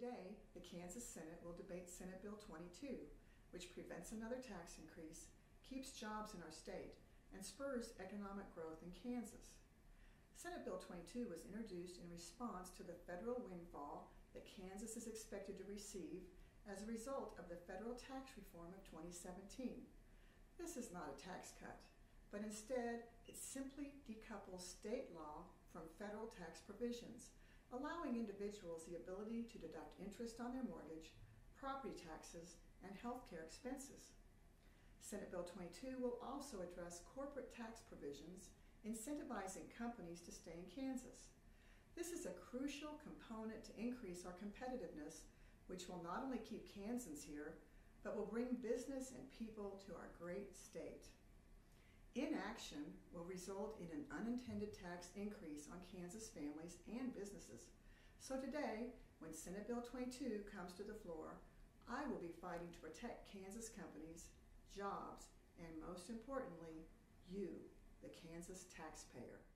Today, the Kansas Senate will debate Senate Bill 22, which prevents another tax increase, keeps jobs in our state, and spurs economic growth in Kansas. Senate Bill 22 was introduced in response to the federal windfall that Kansas is expected to receive as a result of the federal tax reform of 2017. This is not a tax cut, but instead it simply decouples state law from federal tax provisions, allowing individuals the ability to deduct interest on their mortgage, property taxes, and health care expenses. Senate Bill 22 will also address corporate tax provisions, incentivizing companies to stay in Kansas. This is a crucial component to increase our competitiveness, which will not only keep Kansans here, but will bring business and people to our great state. Inaction will result in an unintended tax increase on Kansas families and businesses. So today, when Senate Bill 22 comes to the floor, I will be fighting to protect Kansas companies, jobs, and most importantly, you, the Kansas taxpayer.